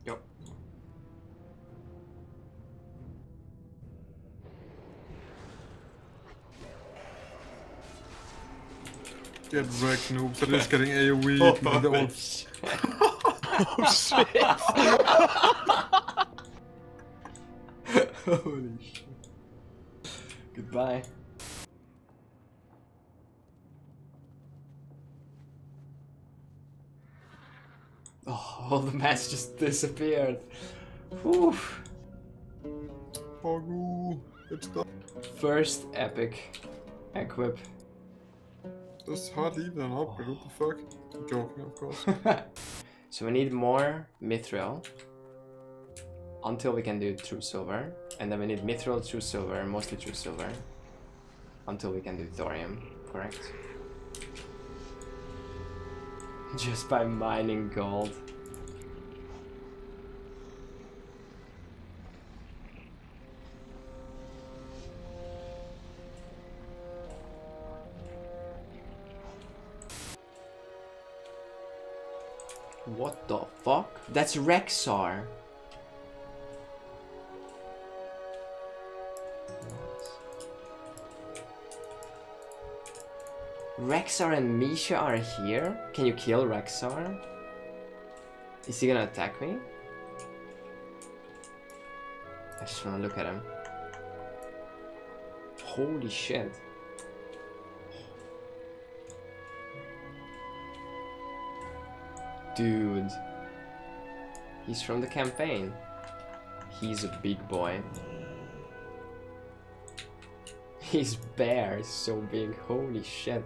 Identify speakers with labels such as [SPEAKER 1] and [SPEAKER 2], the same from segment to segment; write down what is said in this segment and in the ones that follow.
[SPEAKER 1] Go.
[SPEAKER 2] Get wrecked, noob. So this is getting AoE into the old.
[SPEAKER 3] Oh shit!
[SPEAKER 1] Holy shit. Goodbye. Oh, all the mats just disappeared. Whew.
[SPEAKER 2] Oh no, it's done.
[SPEAKER 1] First epic equip.
[SPEAKER 2] That's hardly even an upgrade, what the fuck? I'm joking, of course.
[SPEAKER 1] So we need more mithril until we can do true silver, and then we need mithril, true silver, mostly true silver, until we can do thorium, correct? Just by mining gold. What the fuck? That's Rexar. Rexar and Misha are here? Can you kill Rexar? Is he gonna attack me? I just wanna look at him. Holy shit. Dude. He's from the campaign. He's a big boy. His bear is so big, holy shit.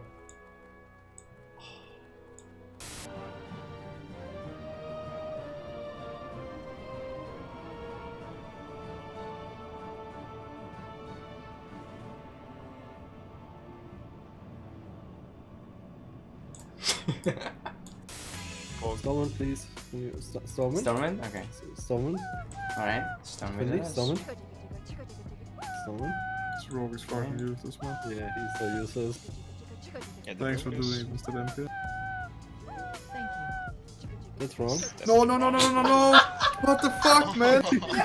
[SPEAKER 4] Stormwind, please. Can you Stormwind?
[SPEAKER 1] Stormwind? Okay.
[SPEAKER 4] Stormwind.
[SPEAKER 1] Alright, Stormwind.
[SPEAKER 4] Really?
[SPEAKER 1] it is.
[SPEAKER 4] Stormwind? Stormwind?
[SPEAKER 2] This rogue is fucking useless, man.
[SPEAKER 4] Yeah, he's so useless.
[SPEAKER 3] Yeah, the
[SPEAKER 2] Thanks for
[SPEAKER 3] rogue is-
[SPEAKER 2] doing it, Mr. Dempsey.
[SPEAKER 4] That's wrong.
[SPEAKER 2] No, no, no, no, no, no, no! What the fuck, man?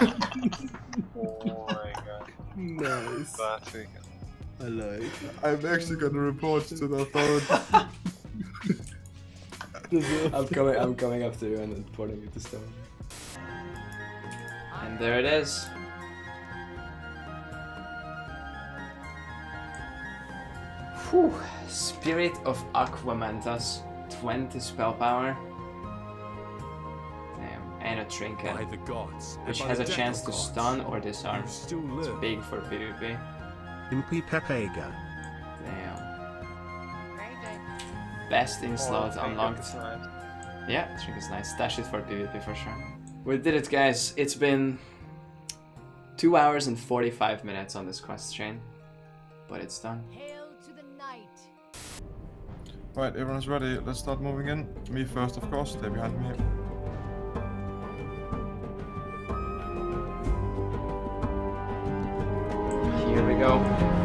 [SPEAKER 3] Oh my god.
[SPEAKER 4] Nice.
[SPEAKER 3] Classic.
[SPEAKER 4] I like.
[SPEAKER 2] I'm actually gonna report to the authorities.
[SPEAKER 1] I'm coming after you and reporting you to Stone. And there it is. Whew. Spirit of Aquamantas, 20 spell power. Damn, and a trinket,
[SPEAKER 5] By the gods, and
[SPEAKER 1] which
[SPEAKER 5] by
[SPEAKER 1] has
[SPEAKER 5] the
[SPEAKER 1] a
[SPEAKER 5] death
[SPEAKER 1] chance
[SPEAKER 5] of
[SPEAKER 1] to
[SPEAKER 5] gods,
[SPEAKER 1] stun or disarm.
[SPEAKER 5] you still
[SPEAKER 1] It's
[SPEAKER 5] live.
[SPEAKER 1] big for PvP.
[SPEAKER 6] Impi Pepega.
[SPEAKER 1] Damn. Best in slot unlocked. Yeah, trinket's nice. Stash it for PvP for sure. We did it, guys. It's been 2 hours and 45 minutes on this quest chain, but it's done.
[SPEAKER 7] Hail to the night.
[SPEAKER 2] Right, everyone's ready. Let's start moving in. Me first, of course. Stay behind me.
[SPEAKER 1] Here we go.